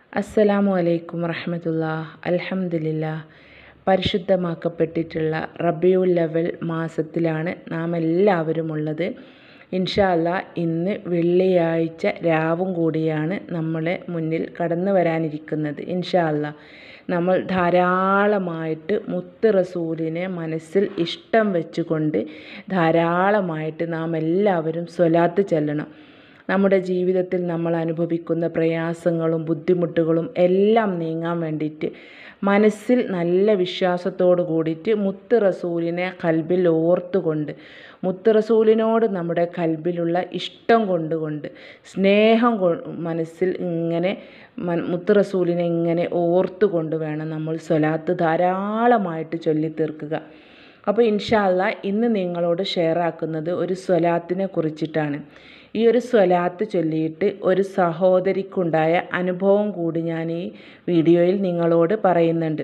അസ്സലാമു അലൈക്കും വറഹ്മത്തുള്ളാഹി. അൽഹംദുലില്ലാഹ്. പരിശുദ്ധമാക്കപ്പെട്ടിട്ടുള്ള റബീഉൽ അവ്വൽ മാസത്തിലാണ് നാം എല്ലാവരും ഉള്ളത്. ഇൻഷാ അല്ലാഹ് ഇന്ന് വെള്ളിയാഴ്ച രാവും കൂടിയാണ് നമ്മളെ മുന്നിൽ കടന്നു വരാനിരിക്കുന്നത്. ഇൻഷാ അല്ലാഹ് നമ്മൾ ധാരാളമായിട്ട് മുത്ത് റസൂലിനെ മനസ്സിൽ ഇഷ്ടം വെച്ചുകൊണ്ട് ധാരാളമായിട്ട് നാം എല്ലാവരും സ്വലാത്ത് ചൊല്ലണം. നമ്മുടെ ജീവിതത്തിൽ നമ്മൾ അനുഭവിക്കുന്ന പ്രയാസങ്ങളും ബുദ്ധിമുട്ടുകളും എല്ലാം നീങ്ങാൻ വേണ്ടിയിട്ട് മനസ്സിൽ നല്ല വിശ്വാസത്തോട് കൂടിയിട്ട് മുത്ത് റസൂലിനെ കൽബിൽ ഓർത്തുകൊണ്ട് മുത്ത് റസൂലിനോട് നമ്മുടെ കൽബിലുള്ള ഇഷ്ടം കൊണ്ടുകൊണ്ട് സ്നേഹം മനസ്സിൽ ഇങ്ങനെ മുത്ത് റസൂലിനെ ഇങ്ങനെ ഓർത്തുകൊണ്ട് വേണം നമ്മൾ സ്വലാത്ത് ധാരാളമായിട്ട് ചൊല്ലിത്തീർക്കുക. അപ്പോൾ ഇൻഷാ അല്ലാഹ് ഇന്ന് നിങ്ങളോട് ഷെയർ ആക്കുന്നത് ഒരു സ്വലാത്തിനെ കുറിച്ചിട്ടാണ്. ഈ ഒരു സ്വലാത്ത് ചൊല്ലിയിട്ട് ഒരു സഹോദരിക്കുണ്ടായ അനുഭവം കൂടി ഞാൻ ഈ വീഡിയോയിൽ നിങ്ങളോട് പറയുന്നുണ്ട്.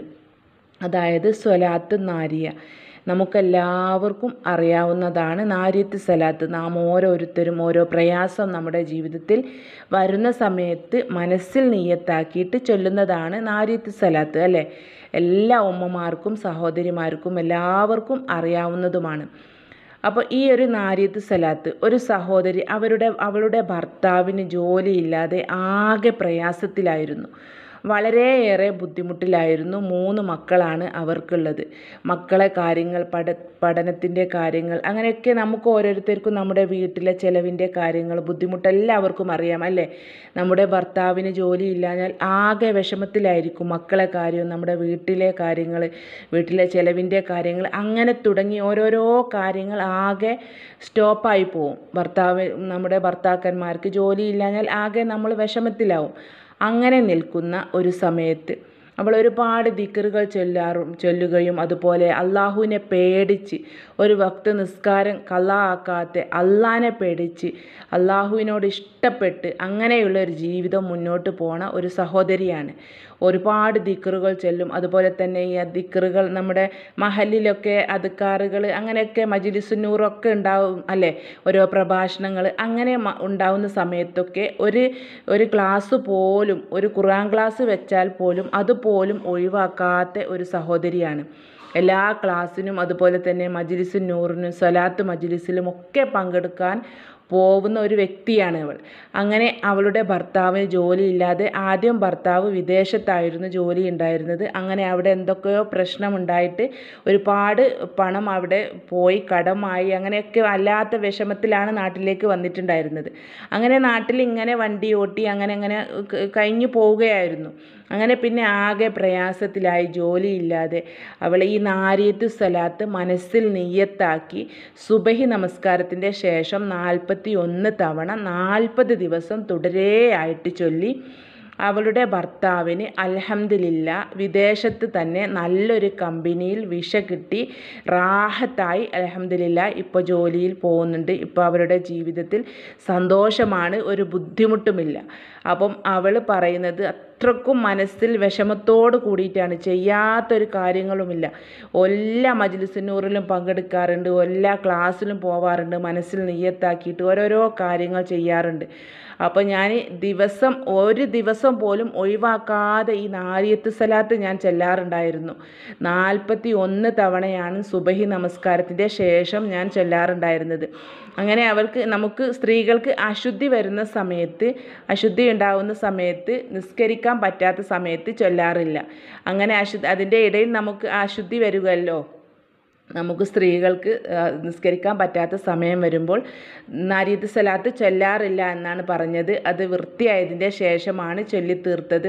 അതായത് സ്വലാത്ത് നാരിയ, നമുക്കെല്ലാവർക്കും അറിയാവുന്നതാണ് നാരിയത്ത് സ്വലാത്ത്. നാം ഓരോരുത്തരും ഓരോ പ്രയാസം നമ്മുടെ ജീവിതത്തിൽ വരുന്ന സമയത്ത് മനസ്സിൽ നിയ്യത്താക്കിയിട്ട് ചൊല്ലുന്നതാണ് നാരിയത്ത് സ്വലാത്ത്, അല്ലേ? എല്ലാ ഉമ്മമാർക്കും സഹോദരിമാർക്കും എല്ലാവർക്കും അറിയാവുന്നതുമാണ്. അപ്പോൾ ഈ ഒരു നാരിയത്ത് സ്വലാത്ത് ഒരു സഹോദരി അവളുടെ ഭർത്താവിന് ജോലിയില്ലാതെ ആകെ പ്രയാസത്തിലായിരുന്നു, വളരെയേറെ ബുദ്ധിമുട്ടിലായിരുന്നു. 3 മക്കളാണ് അവർക്കുള്ളത്. മക്കളെ കാര്യങ്ങൾ, പഠനത്തിൻ്റെ കാര്യങ്ങൾ, അങ്ങനെയൊക്കെ നമുക്ക് ഓരോരുത്തർക്കും നമ്മുടെ വീട്ടിലെ ചിലവിൻ്റെ കാര്യങ്ങൾ ബുദ്ധിമുട്ട് എല്ലാവർക്കും അറിയാം, അല്ലേ? നമ്മുടെ ഭർത്താവിന് ജോലിയില്ലാഞ്ഞാൽ ആകെ വിഷമത്തിലായിരിക്കും. മക്കളെ കാര്യവും നമ്മുടെ വീട്ടിലെ കാര്യങ്ങൾ, വീട്ടിലെ ചിലവിൻ്റെ കാര്യങ്ങൾ, അങ്ങനെ തുടങ്ങി ഓരോരോ കാര്യങ്ങൾ ആകെ സ്റ്റോപ്പായി പോവും. നമ്മുടെ ഭർത്താക്കന്മാർക്ക് ജോലിയില്ലാഞ്ഞാൽ ആകെ നമ്മൾ വിഷമത്തിലാവും. അങ്ങനെ നിൽക്കുന്ന ഒരു സമയത്ത് അവൾ ഒരുപാട് ദിക്റുകൾ ചൊല്ലുകയും അതുപോലെ അള്ളാഹുവിനെ പേടിച്ച് ഒരു വക്ത് നിസ്കാരം ഖളാ ആക്കാതെ അള്ളാഹിനെ പേടിച്ച് അള്ളാഹുവിനോട് ഇഷ്ടപ്പെട്ട് അങ്ങനെയുള്ള ഒരു ജീവിതം മുന്നോട്ട് പോണ ഒരു സഹോദരിയാണ്. ഒരുപാട് ദിക്റുകൾ ചൊല്ലും. അതുപോലെ തന്നെ ഈ ദിക്റുകൾ നമ്മുടെ മഹലിലൊക്കെ അദ്കാറുകൾ അങ്ങനെയൊക്കെ മജ്‌ലിസുന്നൂറൊക്കെ ഉണ്ടാവും, അല്ലേ? ഓരോ പ്രഭാഷണങ്ങൾ അങ്ങനെ ഉണ്ടാവുന്ന സമയത്തൊക്കെ ഒരു ക്ലാസ് പോലും, ഒരു ഖുർആൻ ക്ലാസ് വെച്ചാൽ പോലും അതുപോലും ഒഴിവാക്കാത്ത ഒരു സഹോദരിയാണ്. എല്ലാ ക്ലാസ്സിനും അതുപോലെ തന്നെ മജ്‌ലിസുന്നൂറിനും സ്വലാത്ത് മജ്‌ലിസിലും ഒക്കെ പങ്കെടുക്കാൻ പോകുന്ന ഒരു വ്യക്തിയാണ് അവൾ. അങ്ങനെ അവളുടെ ഭർത്താവിന് ജോലിയില്ലാതെ, ആദ്യം ഭർത്താവ് വിദേശത്തായിരുന്നു ജോലി ഉണ്ടായിരുന്നത്. അങ്ങനെ അവിടെ എന്തൊക്കെയോ പ്രശ്നമുണ്ടായിട്ട് ഒരുപാട് പണം അവിടെ പോയി, കടമായി, അങ്ങനെയൊക്കെ വല്ലാത്ത വിഷമത്തിലാണ് നാട്ടിലേക്ക് വന്നിട്ടുണ്ടായിരുന്നത്. അങ്ങനെ നാട്ടിൽ ഇങ്ങനെ വണ്ടി ഓട്ടി അങ്ങനെ കഴിഞ്ഞു പോവുകയായിരുന്നു. അങ്ങനെ പിന്നെ ആകെ പ്രയാസത്തിലായി, ജോലിയില്ലാതെ അവൾ ഈ നാരിയത്ത് സ്വലാത്ത് മനസ്സിൽ നിയ്യത്താക്കി സുബഹി നമസ്കാരത്തിൻ്റെ ശേഷം 41 തവണ 40 ദിവസം തുടരെയായിട്ട് ചൊല്ലി. അവളുടെ ഭർത്താവിന് അൽഹംദുലില്ലാ വിദേശത്ത് തന്നെ നല്ലൊരു കമ്പനിയിൽ വിസ കിട്ടി, റാഹത്തായി അൽഹംദുലില്ലാ ഇപ്പോൾ ജോലിയിൽ പോകുന്നുണ്ട്. ഇപ്പോൾ അവരുടെ ജീവിതത്തിൽ സന്തോഷമാണ്, ഒരു ബുദ്ധിമുട്ടുമില്ല. അപ്പം അവൾ പറയുന്നത് അത്രക്കും മനസ്സിൽ വിഷമത്തോട് കൂടിയിട്ടാണ്, ചെയ്യാത്തൊരു കാര്യങ്ങളുമില്ല. എല്ലാ മജ്‌ലിസുന്നൂറിലും പങ്കെടുക്കാറുണ്ട്, എല്ലാ ക്ലാസ്സിലും പോവാറുണ്ട്, മനസ്സിൽ നിയ്യത്താക്കിയിട്ട് ഓരോരോ കാര്യങ്ങൾ ചെയ്യാറുണ്ട്. അപ്പോൾ ഞാൻ ഒരു ദിവസം പോലും ഒഴിവാക്കാതെ ഈ നാരിയത്ത് സ്വലാത്ത് ഞാൻ ചൊല്ലാറുണ്ടായിരുന്നു. 41 തവണയാണ് സുബഹി നമസ്കാരത്തിൻ്റെ ശേഷം ഞാൻ ചൊല്ലാറുണ്ടായിരുന്നത്. അങ്ങനെ നമുക്ക് സ്ത്രീകൾക്ക് അശുദ്ധി വരുന്ന സമയത്ത്, അശുദ്ധി ഉണ്ടാകുന്ന സമയത്ത്, നിസ്കരിക്കാൻ പറ്റാത്ത സമയത്ത് ചൊല്ലാറില്ല. അങ്ങനെ അതിൻ്റെ ഇടയിൽ നമുക്ക് അശുദ്ധി വരുമല്ലോ, നമുക്ക് സ്ത്രീകൾക്ക് നിസ്കരിക്കാൻ പറ്റാത്ത സമയം വരുമ്പോൾ നാരിയത്ത് സ്വലാത്ത് ചൊല്ലാറില്ല എന്നാണ് പറഞ്ഞത്. അത് വൃത്തിയായതിൻ്റെ ശേഷമാണ് ചൊല്ലിത്തീർത്തത്.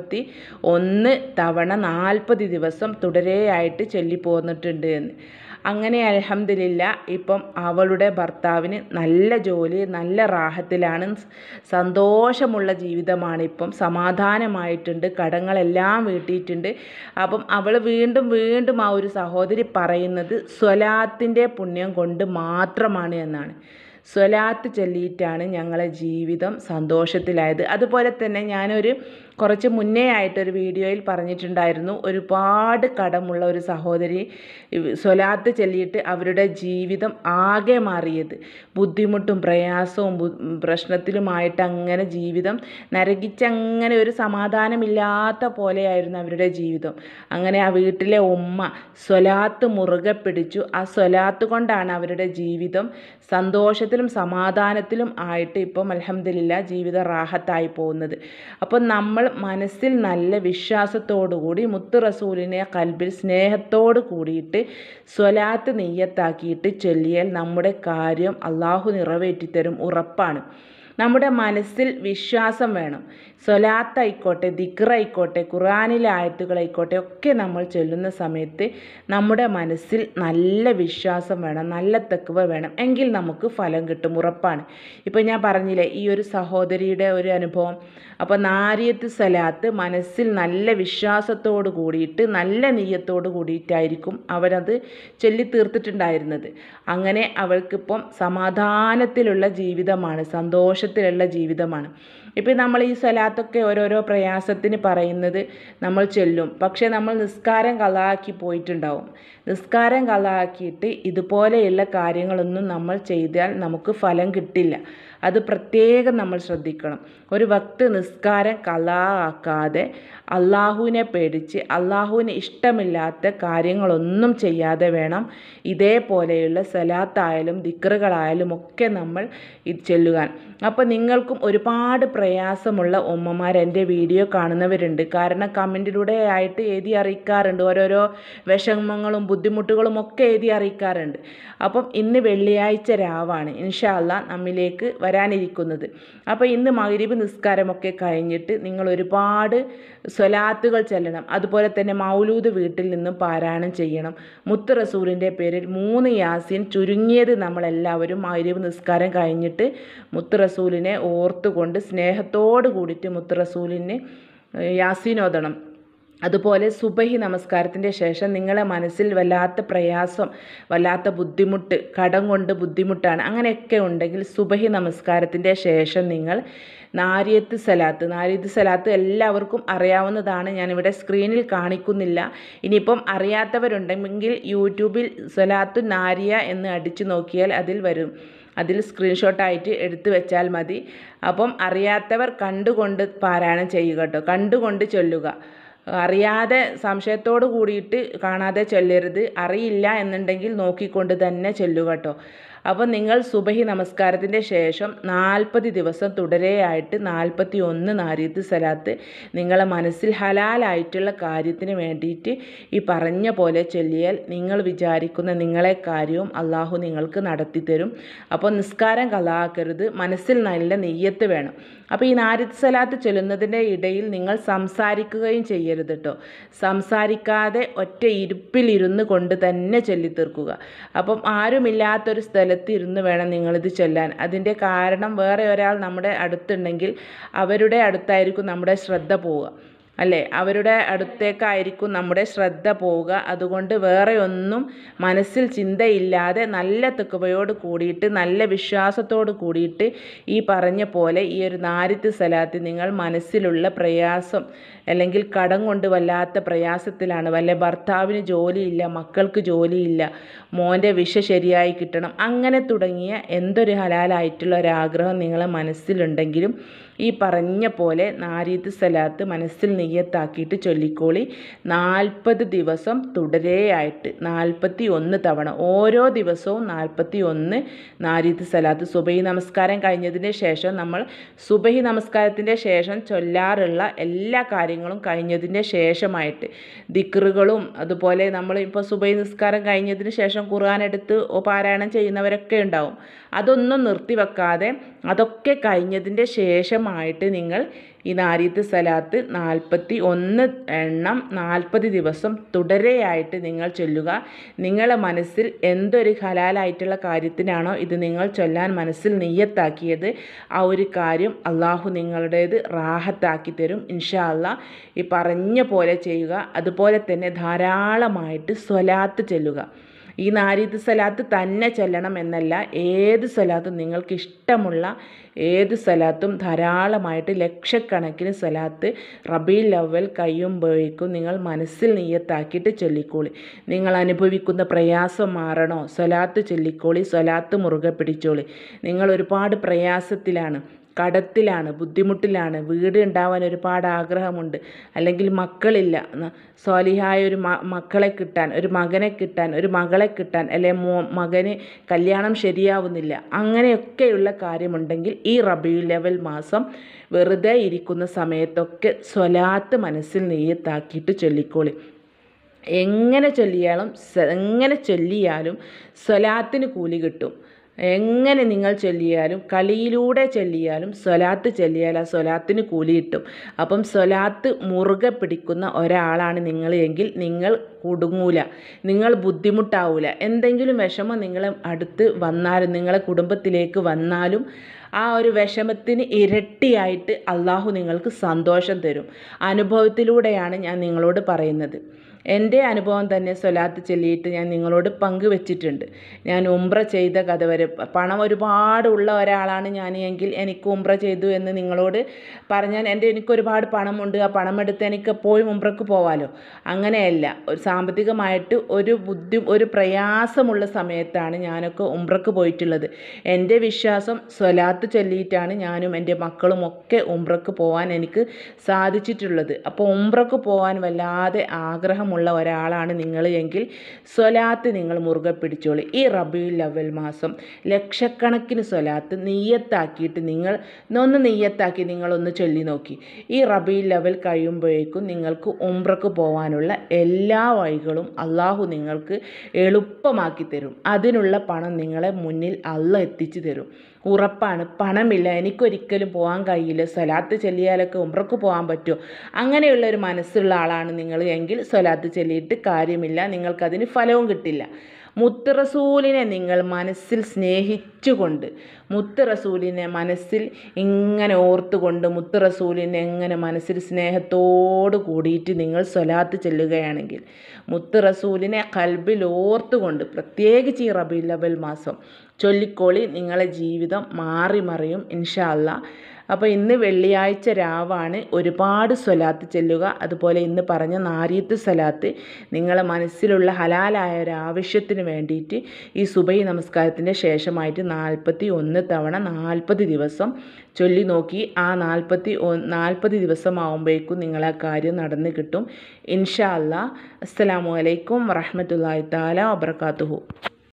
41 തവണ 40 ദിവസം തുടരെയായിട്ട് ചൊല്ലിപ്പോന്നിട്ടുണ്ട് എന്ന്. അങ്ങനെ അൽഹംദുലില്ലാ ഇപ്പം അവളുടെ ഭർത്താവിന് നല്ല ജോലി, നല്ല റാഹത്തിലാണ്, സന്തോഷമുള്ള ജീവിതമാണ്. ഇപ്പം സമാധാനമായിട്ടുണ്ട്, കടങ്ങളെല്ലാം വീട്ടിയിട്ടുണ്ട്. അപ്പം അവൾ വീണ്ടും ആ ഒരു സഹോദരി പറയുന്നത് സ്വലാത്തിൻ്റെ പുണ്യം കൊണ്ട് മാത്രമാണ് എന്നാണ്. സ്വലാത്ത് ചൊല്ലിയിട്ടാണ് ഞങ്ങളെ ജീവിതം സന്തോഷത്തിലായത്. അതുപോലെ തന്നെ ഞാനൊരു കുറച്ച് മുന്നേ ആയിട്ടൊരു വീഡിയോയിൽ പറഞ്ഞിട്ടുണ്ടായിരുന്നു, ഒരുപാട് കടമുള്ള ഒരു സഹോദരി സ്വലാത്ത് ചൊല്ലിയിട്ട് അവരുടെ ജീവിതം ആകെ മാറിയത്. ബുദ്ധിമുട്ടും പ്രയാസവും പ്രശ്നത്തിലുമായിട്ട് അങ്ങനെ ജീവിതം നരകിച്ചങ്ങനെ ഒരു സമാധാനമില്ലാത്ത പോലെയായിരുന്നു അവരുടെ ജീവിതം. അങ്ങനെ ആ വീട്ടിലെ ഉമ്മ സ്വലാത്ത് മുറുകെ പിടിച്ചു. ആ സ്വലാത്ത് കൊണ്ടാണ് അവരുടെ ജീവിതം സന്തോഷത്തിലും സമാധാനത്തിലും ആയിട്ട് ഇപ്പം അൽഹംദുലില്ലാ ജീവിതം റാഹത്തായി പോകുന്നത്. അപ്പം നമ്മൾ മനസ്സിൽ നല്ല വിശ്വാസത്തോടുകൂടി മുത്ത് റസൂലിനെ കൽബിൽ സ്നേഹത്തോട് കൂടിയിട്ട് സ്വലാത്ത് നിയ്യത്താക്കിയിട്ട് ചൊല്ലിയാൽ നമ്മുടെ കാര്യം അള്ളാഹു നിറവേറ്റിത്തരും, ഉറപ്പാണ്. നമ്മുടെ മനസ്സിൽ വിശ്വാസം വേണം. സ്വലാത്തായിക്കോട്ടെ, ദിക്റായിക്കോട്ടെ, ഖുർആനിലെ ആയത്തുകളായിക്കോട്ടെ ഒക്കെ നമ്മൾ ചൊല്ലുന്ന സമയത്ത് നമ്മുടെ മനസ്സിൽ നല്ല വിശ്വാസം വേണം, നല്ല തഖ്വ വേണം. എങ്കിൽ നമുക്ക് ഫലം കിട്ടും, ഉറപ്പാണ്. ഇപ്പം ഞാൻ പറഞ്ഞില്ലേ ഈ ഒരു സഹോദരിയുടെ ഒരു അനുഭവം. അപ്പോൾ നാരിയത്ത് സ്വലാത്ത് മനസ്സിൽ നല്ല വിശ്വാസത്തോട് കൂടിയിട്ട് നല്ല നിയ്യത്തോട് കൂടിയിട്ടായിരിക്കും അവരത് ചൊല്ലി തീർത്തിട്ടുണ്ടായിരുന്നത്. അങ്ങനെ അവൾക്കിപ്പം സമാധാനത്തിലുള്ള ജീവിതമാണ്, സന്തോഷത്തിലുള്ള ജീവിതമാണ്. ഇപ്പം നമ്മൾ ഈ സ്വലാത്തൊക്കെ ഓരോരോ പ്രയാസത്തിന് പറയുന്നത് നമ്മൾ ചൊല്ലും. പക്ഷേ നമ്മൾ നിസ്കാരം കളാക്കി പോയിട്ടുണ്ടാവും. നിസ്കാരം കളാക്കിയിട്ട് ഇതുപോലെയുള്ള കാര്യങ്ങളൊന്നും നമ്മൾ ചെയ്താൽ നമുക്ക് ഫലം കിട്ടില്ല. അത് പ്രത്യേകം നമ്മൾ ശ്രദ്ധിക്കണം. ഒരു വക്ത് നിസ്കാരം കളാക്കാതെ അള്ളാഹുവിനെ പേടിച്ച് അള്ളാഹുവിന് ഇഷ്ടമില്ലാത്ത കാര്യങ്ങളൊന്നും ചെയ്യാതെ വേണം ഇതേപോലെയുള്ള സ്വലാത്തായാലും ദിക്റുകളായാലും ഒക്കെ നമ്മൾ ഇത് ചൊല്ലുവാൻ. അപ്പോൾ നിങ്ങൾക്കും ഒരുപാട് പ്രയാസമുള്ള ഉമ്മമാർ എൻ്റെ വീഡിയോ കാണുന്നവരുണ്ട്. കാരണം കമൻറ്റിലൂടെ ആയിട്ട് എഴുതി അറിയിക്കാറുണ്ട്, ഓരോരോ വിഷമങ്ങളും ബുദ്ധിമുട്ടുകളും ഒക്കെ എഴുതി അറിയിക്കാറുണ്ട്. അപ്പം ഇന്ന് വെള്ളിയാഴ്ച രാവാണ് ഇൻഷാ അല്ലാഹ് നമ്മിലേക്ക് വരാനിരിക്കുന്നത്. അപ്പോൾ ഇന്ന് മഗ്‌രിബ് നിസ്കാരമൊക്കെ കഴിഞ്ഞിട്ട് നിങ്ങൾ ഒരുപാട് സ്വലാത്തുകൾ ചൊല്ലണം. അതുപോലെ തന്നെ മൗലൂദ് വീട്ടിൽ നിന്നും പാരായണം ചെയ്യണം. മുത്ത് റസൂലിൻ്റെ പേരിൽ 3 യാസീൻ ചുരുങ്ങിയത് നമ്മളെല്ലാവരും മഗ്‌രിബ് നിസ്കാരം കഴിഞ്ഞിട്ട് മുത്ത് റസൂലിനെ ഓർത്തുകൊണ്ട് സ്നേഹത്തോട് കൂടിയിട്ട് മുത്ത് റസൂലിന് യാസീൻ ഓതണം. അതുപോലെ സുബഹി നമസ്കാരത്തിൻ്റെ ശേഷം നിങ്ങളെ മനസ്സിൽ വല്ലാത്ത പ്രയാസം, വല്ലാത്ത ബുദ്ധിമുട്ട്, കടം കൊണ്ട് ബുദ്ധിമുട്ടാണ്, അങ്ങനെയൊക്കെ ഉണ്ടെങ്കിൽ സുബഹി നമസ്കാരത്തിൻ്റെ ശേഷം നിങ്ങൾ നാരിയത്ത് സലാത്ത് എല്ലാവർക്കും അറിയാവുന്നതാണ്. ഞാനിവിടെ സ്ക്രീനിൽ കാണിക്കുന്നില്ല. ഇനിയിപ്പം അറിയാത്തവരുണ്ടെങ്കിൽ യൂട്യൂബിൽ സ്വലാത്തു നാരിയ എന്ന് അടിച്ചു നോക്കിയാൽ അതിൽ വരും. അതിൽ സ്ക്രീൻഷോട്ടായിട്ട് എടുത്തു വെച്ചാൽ മതി. അപ്പം അറിയാത്തവർ കണ്ടുകൊണ്ട് പാരായണം ചെയ്യുക കേട്ടോ, കണ്ടുകൊണ്ട് ചൊല്ലുക. അറിയാതെ സംശയത്തോട് കൂടിയിട്ട് കാണാതെ ചൊല്ലരുത്. അറിയില്ല എന്നുണ്ടെങ്കിൽ നോക്കിക്കൊണ്ട് തന്നെ ചൊല്ലുക കേട്ടോ. അപ്പോൾ നിങ്ങൾ സുബഹി നമസ്കാരത്തിൻ്റെ ശേഷം 40 ദിവസം തുടരെയായിട്ട് 41 നാരിയത്ത് സലാത്ത് നിങ്ങളെ മനസ്സിൽ ഹലാലായിട്ടുള്ള കാര്യത്തിന് വേണ്ടിയിട്ട് ഈ പറഞ്ഞ പോലെ ചൊല്ലിയാൽ നിങ്ങൾ വിചാരിക്കുന്ന നിങ്ങളെ കാര്യവും അള്ളാഹു നിങ്ങൾക്ക് നടത്തി തരും. അപ്പോൾ നിസ്കാരം കളാക്കരുത്, മനസ്സിൽ നല്ല നിയ്യത്ത് വേണം. അപ്പോൾ ഈ നാരിയത്ത് സലാത്ത് ചൊല്ലുന്നതിൻ്റെ ഇടയിൽ നിങ്ങൾ സംസാരിക്കുകയും ചെയ്യരുത് കേട്ടോ. സംസാരിക്കാതെ ഒറ്റ ഇരുപ്പിലിരുന്ന് കൊണ്ട് തന്നെ ചൊല്ലിത്തീർക്കുക. അപ്പം ആരുമില്ലാത്തൊരു സ്ഥലത്ത് ഇരുന്ന് വേണം നിങ്ങളിത് ചൊല്ലാൻ. അതിൻ്റെ കാരണം വേറെ ഒരാൾ നമ്മുടെ അടുത്തുണ്ടെങ്കിൽ അവരുടെ അടുത്തായിരിക്കും നമ്മുടെ ശ്രദ്ധ പോവുക, അല്ലേ? അവരുടെ അടുത്തേക്കായിരിക്കും നമ്മുടെ ശ്രദ്ധ പോവുക. അതുകൊണ്ട് വേറെ ഒന്നും മനസ്സിൽ ചിന്തയില്ലാതെ നല്ല തഖ്വയോട് കൂടിയിട്ട് നല്ല വിശ്വാസത്തോട് കൂടിയിട്ട് ഈ പറഞ്ഞ പോലെ ഈ ഒരു നാരിയത്ത് സലാത്ത് നിങ്ങൾ മനസ്സിലുള്ള പ്രയാസം, അല്ലെങ്കിൽ കടം കൊണ്ട് വല്ലാത്ത പ്രയാസത്തിലാണ്, വല്ല ഭർത്താവിന് ജോലിയില്ല, മക്കൾക്ക് ജോലിയില്ല, മോൻ്റെ വിഷ ശരിയായി കിട്ടണം, അങ്ങനെ തുടങ്ങിയ എന്തൊരു ഹലാലായിട്ടുള്ള ഒരാഗ്രഹം നിങ്ങളെ മനസ്സിലുണ്ടെങ്കിലും ഈ പറഞ്ഞ പോലെ നാരിയത്ത് സലാത്ത് മനസ്സിൽ നിയ്യത്താക്കിയിട്ട് ചൊല്ലിക്കോളി. 40 ദിവസം തുടരെയായിട്ട് 41 തവണ, ഓരോ ദിവസവും 41 നാരിയത്ത് സലാത്ത്. സുബഹി നമസ്കാരം കഴിഞ്ഞതിന് ശേഷം നമ്മൾ സുബഹി നമസ്കാരത്തിൻ്റെ ശേഷം ചൊല്ലാറുള്ള എല്ലാ കാര്യങ്ങളും കഴിഞ്ഞതിൻ്റെ ശേഷമായിട്ട് ദിക്റുകളും, അതുപോലെ നമ്മൾ ഇപ്പോൾ സുബഹി നിസ്കാരം കഴിഞ്ഞതിന് ശേഷം ഖുർആൻ എടുത്ത് പാരായണം ചെയ്യുന്നവരൊക്കെ ഉണ്ടാവും. അതൊന്നും നിർത്തിവെക്കാതെ അതൊക്കെ കഴിഞ്ഞതിൻ്റെ ശേഷമായിട്ട് നിങ്ങൾ ഈ നാരിയത്ത് സലാത്ത് 41 എണ്ണം 40 ദിവസം തുടരെയായിട്ട് നിങ്ങൾ ചൊല്ലുക. നിങ്ങളെ മനസ്സിൽ എന്തൊരു ഹലാലായിട്ടുള്ള കാര്യത്തിനാണോ ഇത് നിങ്ങൾ ചൊല്ലാൻ മനസ്സിൽ നിയ്യത്താക്കിയത്, ആ ഒരു കാര്യം അള്ളാഹു നിങ്ങളുടേത് റാഹത്താക്കി തരും ഇൻഷാ അല്ലാഹ്. ഈ പറഞ്ഞ പോലെ ചെയ്യുക. അതുപോലെ തന്നെ ധാരാളമായിട്ട് സ്വലാത്ത് ചൊല്ലുക. ഈ നാരിയത്ത് സ്വലാത്ത് തന്നെ ചൊല്ലണം എന്നല്ല, ഏത് സ്വലാത്തും നിങ്ങൾക്ക് ഇഷ്ടമുള്ള ഏത് സ്വലാത്തും ധാരാളമായിട്ട് ലക്ഷക്കണക്കിന് സ്വലാത്ത് റബീഉൽ അവ്വൽ കഴിയുമ്പോഴേക്കും നിങ്ങൾ മനസ്സിൽ നിയ്യത്താക്കിയിട്ട് ചൊല്ലിക്കോളി. നിങ്ങൾ അനുഭവിക്കുന്ന പ്രയാസം മാറണോ, സ്വലാത്ത് ചൊല്ലിക്കോളി, സ്വലാത്ത് മുറുകെ പിടിച്ചോളി. നിങ്ങൾ ഒരുപാട് പ്രയാസത്തിലാണ്, കടത്തിലാണ്, ബുദ്ധിമുട്ടിലാണ്, വീട് ഉണ്ടാവാൻ ഒരുപാട് ആഗ്രഹമുണ്ട്, അല്ലെങ്കിൽ മക്കളില്ല, സ്വാലിഹായ ഒരു മക്കളെ കിട്ടാൻ, ഒരു മകനെ കിട്ടാൻ, ഒരു മകളെ കിട്ടാൻ, അല്ലെങ്കിൽ മകന് കല്യാണം ശരിയാവുന്നില്ല, അങ്ങനെയൊക്കെയുള്ള കാര്യമുണ്ടെങ്കിൽ ഈ റബീഉൽ അവ്വൽ മാസം വെറുതെ ഇരിക്കുന്ന സമയത്തൊക്കെ സ്വലാത്ത് മനസ്സിൽ നിയ്യത്താക്കിയിട്ട് ചൊല്ലിക്കോളി. എങ്ങനെ ചൊല്ലിയാലും സ്വലാത്തിന് കൂലി കിട്ടും. എങ്ങനെ നിങ്ങൾ ചൊല്ലിയാലും, കളിയിലൂടെ ചൊല്ലിയാലും, സ്വലാത്ത് ചൊല്ലിയാൽ ആ സ്വലാത്തിന് കൂലി കിട്ടും. അപ്പം സ്വലാത്ത് മുറുകെ പിടിക്കുന്ന ഒരാളാണ് നിങ്ങൾ എങ്കിൽ നിങ്ങൾ കുടുങ്ങൂല, നിങ്ങൾ ബുദ്ധിമുട്ടാവൂല. എന്തെങ്കിലും വിഷമം നിങ്ങളെ അടുത്ത് വന്നാലും, നിങ്ങളെ കുടുംബത്തിലേക്ക് വന്നാലും ആ ഒരു വിഷമത്തിന് ഇരട്ടിയായിട്ട് അള്ളാഹു നിങ്ങൾക്ക് സന്തോഷം തരും. അനുഭവത്തിലൂടെയാണ് ഞാൻ നിങ്ങളോട് പറയുന്നത്. എൻ്റെ അനുഭവം തന്നെ സ്വലാത്ത് ചൊല്ലിയിട്ട് ഞാൻ നിങ്ങളോട് പങ്കുവെച്ചിട്ടുണ്ട്. ഞാൻ ഉംറ ചെയ്ത കഥ വരെ, പണം ഒരുപാട് ഉള്ള ഒരാളാണ് ഞാൻ എങ്കിൽ എനിക്ക് ഉംറ ചെയ്തു എന്ന് നിങ്ങളോട് പറഞ്ഞാൽ എനിക്കൊരുപാട് പണമുണ്ട്, ആ പണമെടുത്ത് എനിക്ക് എപ്പോഴും ഉംറക്ക് പോവാമല്ലോ. അങ്ങനെയല്ല, ഒരു സാമ്പത്തികമായിട്ട് ഒരു പ്രയാസമുള്ള സമയത്താണ് ഞാനൊക്കെ ഉംറക്ക് പോയിട്ടുള്ളത്. എൻ്റെ വിശ്വാസം സ്വലാത്ത് ചൊല്ലിയിട്ടാണ് ഞാനും എൻ്റെ മക്കളും ഒക്കെ ഉംറക്ക് പോകാൻ എനിക്ക് സാധിച്ചിട്ടുള്ളത്. അപ്പോൾ ഉംറക്ക് പോകാൻ വല്ലാതെ ആഗ്രഹമുള്ള ഒരാളാണ് നിങ്ങൾ എങ്കിൽ സ്വലാത്ത് നിങ്ങൾ മുറുകെ പിടിച്ചോളി. ഈ റബീഉൽ അവ്വൽ മാസം ലക്ഷക്കണക്കിന് സ്വലാത്ത് നിയ്യത്താക്കിയിട്ട് നിങ്ങളൊന്ന് ചൊല്ലി നോക്കി. ഈ റബീഉൽ അവ്വൽ കഴിയുമ്പോഴേക്കും നിങ്ങൾക്ക് ഉംറക്ക് പോകാനുള്ള എല്ലാ വഴികളും അള്ളാഹു നിങ്ങൾക്ക് എളുപ്പമാക്കി തരും. അതിനുള്ള പണം നിങ്ങളെ മുന്നിൽ അള്ളാഹ് എത്തിച്ചു തരും. ഉറപ്പാണ്. പണമില്ല, എനിക്കൊരിക്കലും പോകാൻ കഴിയില്ല, സ്വലാത്ത് ചൊല്ലിയാലൊക്കെ ഉംറക്ക് പോകാൻ പറ്റുമോ, അങ്ങനെയുള്ള ഒരു മനസ്സുള്ള ആളാണ് നിങ്ങൾ എങ്കിൽ സ്വലാത്ത് ചൊല്ലിയിട്ട് കാര്യമില്ല, നിങ്ങൾക്കതിന് ഫലവും കിട്ടില്ല. മുത്ത് റസൂലിനെ നിങ്ങൾ മനസ്സിൽ സ്നേഹിച്ചുകൊണ്ട്, മുത്ത് റസൂലിനെ മനസ്സിൽ ഇങ്ങനെ ഓർത്തുകൊണ്ട്, മുത്ത് റസൂലിനെ ഇങ്ങനെ മനസ്സിൽ സ്നേഹത്തോട് കൂടിയിട്ട് നിങ്ങൾ സ്വലാത്ത് ചൊല്ലുകയാണെങ്കിൽ, മുത്ത് റസൂലിനെ ഖൽബിൽ ഓർത്തുകൊണ്ട്, പ്രത്യേകിച്ച് ഈ റബീഉൽ അവ്വൽ മാസം ചൊല്ലിക്കോളി, നിങ്ങളെ ജീവിതം മാറി മറിയും ഇൻഷാ അല്ലാഹ്. അപ്പോൾ ഇന്ന് വെള്ളിയാഴ്ച രാവാണ്. ഒരുപാട് സ്വലാത്ത് ചൊല്ലുക. അതുപോലെ ഇന്ന് പറഞ്ഞ നാരിയത്ത് സ്വലാത്ത് നിങ്ങളെ മനസ്സിലുള്ള ഹലാലായ ഒരു ആവശ്യത്തിന് വേണ്ടിയിട്ട് ഈ സുബഹി നമസ്കാരത്തിൻ്റെ ശേഷമായിട്ട് 41 തവണ 40 ദിവസം ചൊല്ലി നോക്കി. ആ 40 ദിവസമാകുമ്പോഴേക്കും നിങ്ങളെ കാര്യം നടന്ന് കിട്ടും ഇൻഷാ അല്ലാഹ്. അസ്സലാമു അലൈക്കും വറഹ്മത്തുള്ളാഹി തആല വബറകാതുഹു.